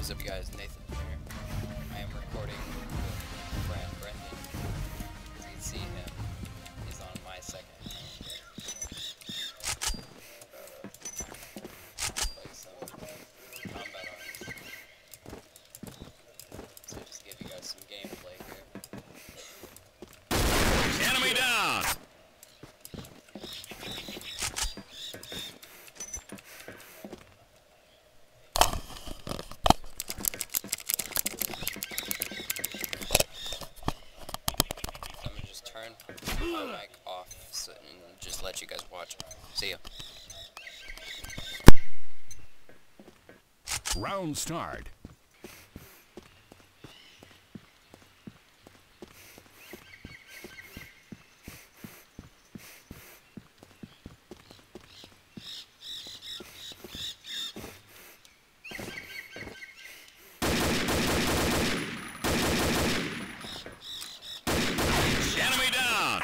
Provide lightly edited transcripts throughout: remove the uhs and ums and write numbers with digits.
What's up, guys? Nathan here. I am recording with Brendan. As you can see him, he's on my second account. Play some combat arms. So just give you guys some gameplay here. Enemy down! Turn my mic off and just let you guys watch. See ya. Round start. Enemy down!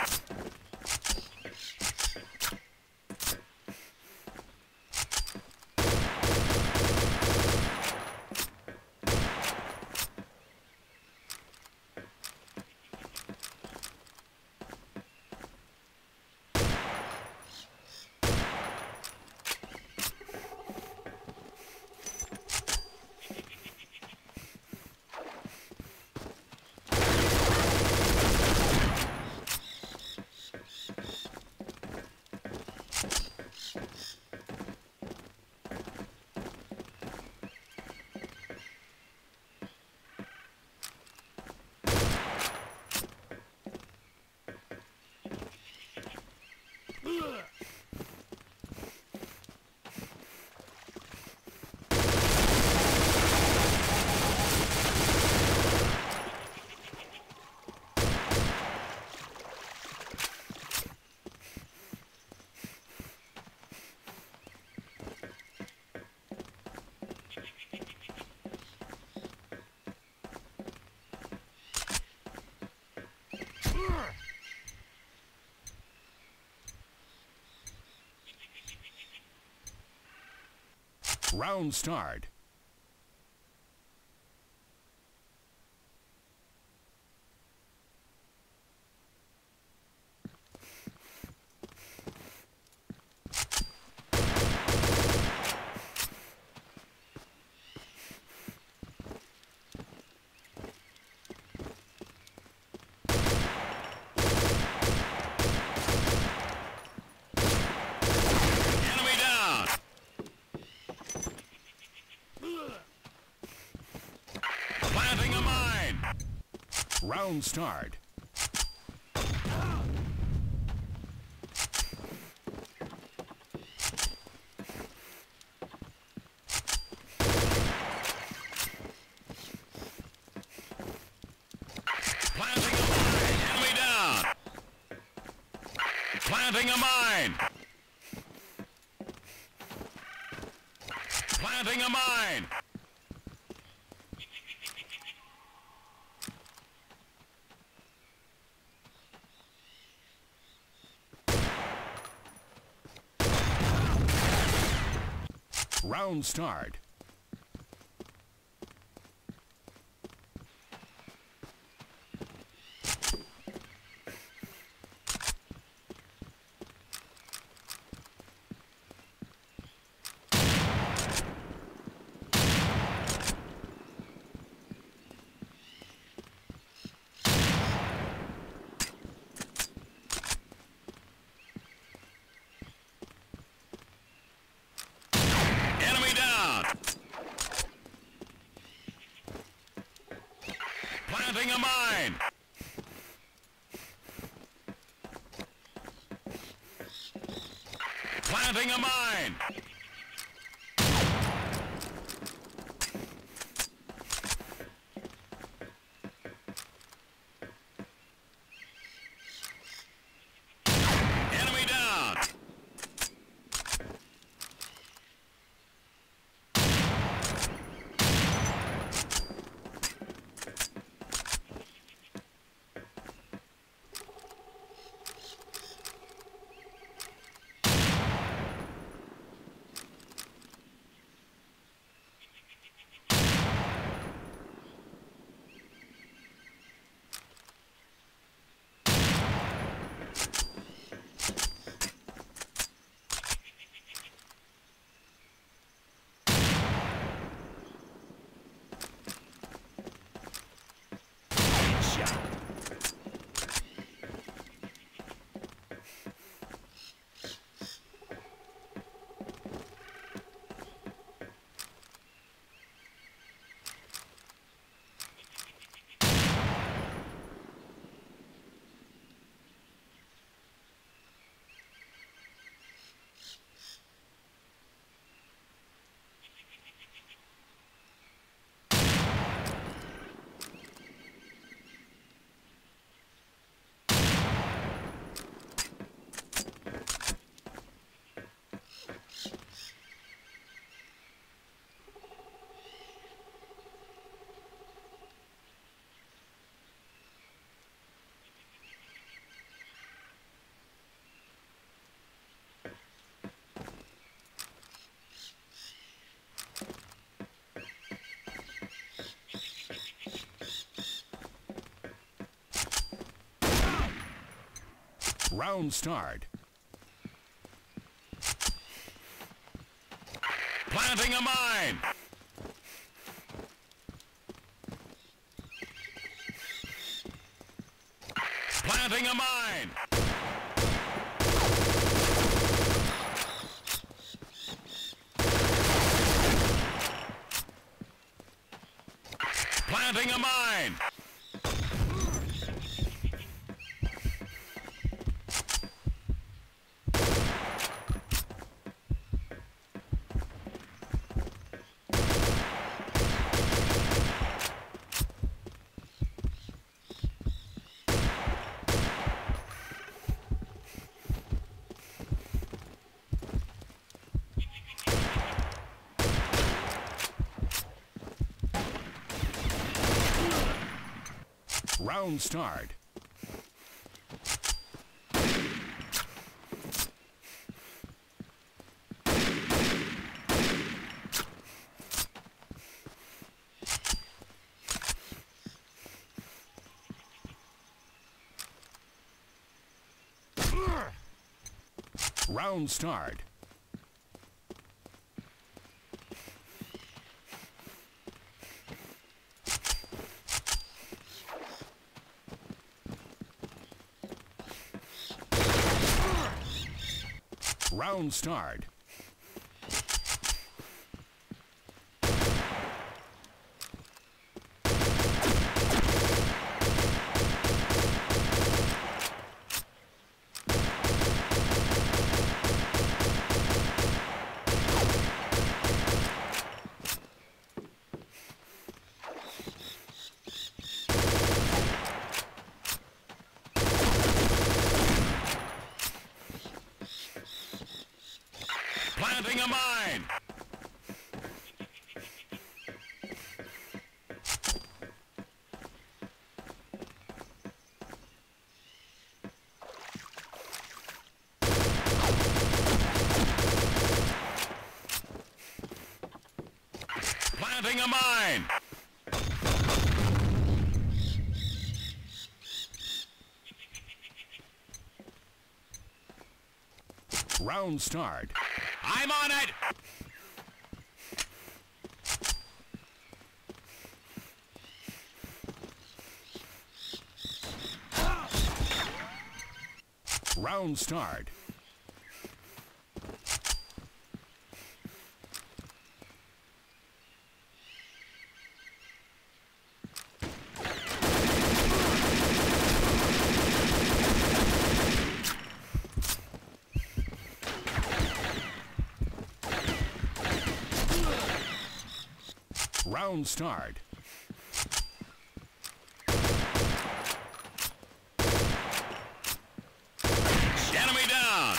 Round start. Enemy down! Planting a mine! Round start. Planting a mine! Enemy down! Planting a mine! Planting a mine! Round start. Enemy down! Planting a mine! Planting a mine! Enemy down! Round start. Planting a mine. Planting a mine. Planting a mine. Round start. Round start. Round start. Planting a mine. Planting a mine. Round start. I'm on it! Round start. Round start. Enemy down.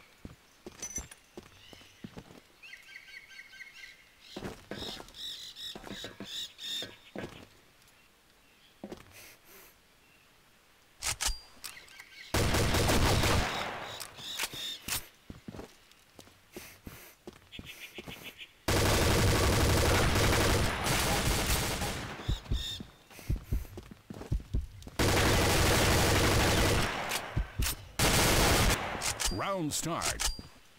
Round start.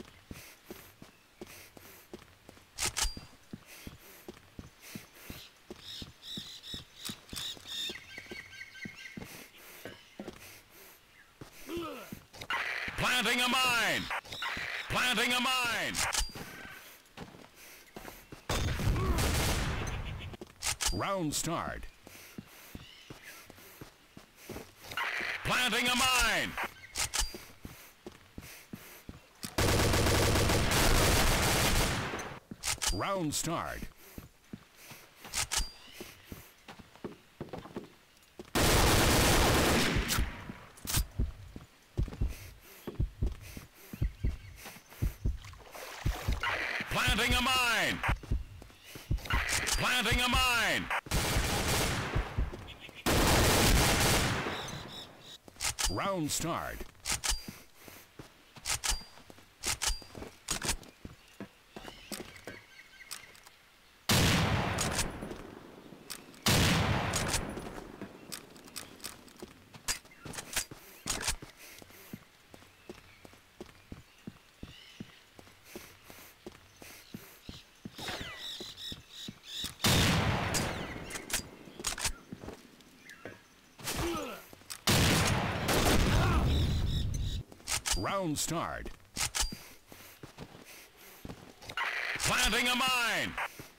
Planting a mine. Planting a mine. Round start. Planting a mine. Round start. Planting a mine. Planting a mine. Round start. Round start. Planting a mine.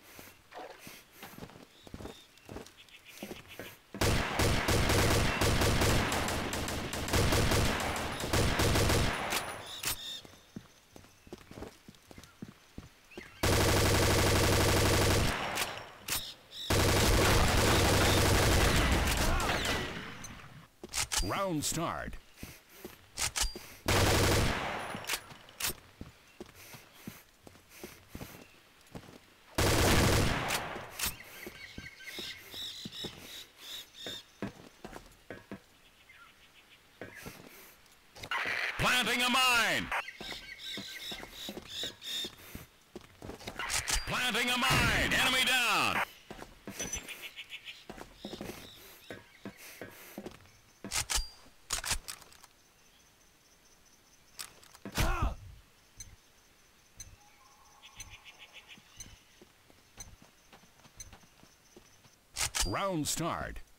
Round start. Planting a mine. Planting a mine. Enemy down. Round start.